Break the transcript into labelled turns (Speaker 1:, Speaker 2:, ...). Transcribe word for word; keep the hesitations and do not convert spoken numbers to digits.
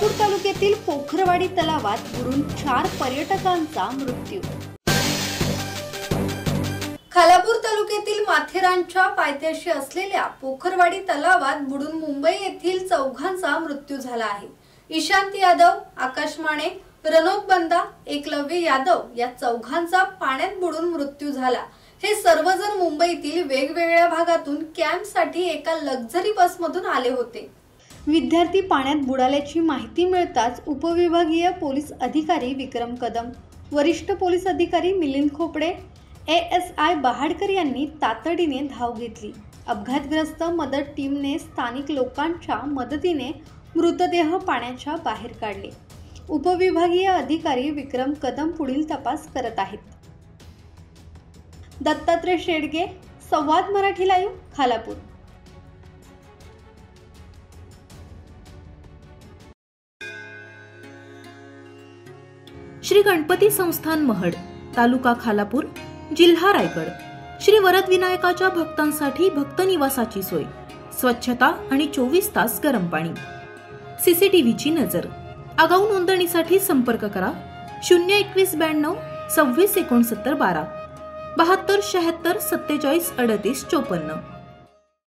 Speaker 1: खालापूर तालुक्यातील पोखरवाडी तलावात बुडून चार पर्यटकांचा मृत्यू। खालापूर तालुक्यातील माथेरानच्या पायथ्याशी असलेल्या पोखरवाडी तलावात बुडून मुंबई येथील चौघांचा मृत्यू झाला आहे। ईशांत यादव, आकाश माने, रनोक बंदा, एकलव्य यादव या चौघांचा पाण्यात बुडून मृत्यू झाला। हे सर्वजण मुंबईतील वेगवेगळ्या भागातून कॅम्पसाठी एका लक्झरी बसमधून आले होते। विद्यार्थी पाण्यात बुडाल्याची माहिती मिळताच उपविभागीय पोलीस अधिकारी विक्रम कदम, वरिष्ठ पोलीस अधिकारी Milind Khopde, A S I Bahadkar यांनी तातडीने धाव घेतली। अपघातग्रस्त मदत टीमने स्थानिक लोकांच्या मदतीने मृतदेह पाण्याच्या बाहेर काढले। उपविभागीय अधिकारी विक्रम कदम पुढील तपास करत आहेत। दत्तात्रय शेडगे, संवाद मराठी लाईव्ह, खालापूर।
Speaker 2: श्री गणपती संस्थान महड, तालुका खालापूर, जिल्हा रायगड। श्री वरद विनायकाच्या भक्तांसाठी भक्त निवासाची सोय, स्वच्छता आणि चोवीस तास गरम पाणी, सीसीटीव्हीची नजर। आगाऊ नोंदणीसाठी संपर्क करा शून्य एकवीस ब्याण्णव सव्वीस एकोणसत्तर बारा बहात्तर शहात्तर सत्तेचाळीस अडतीस चोपन्न।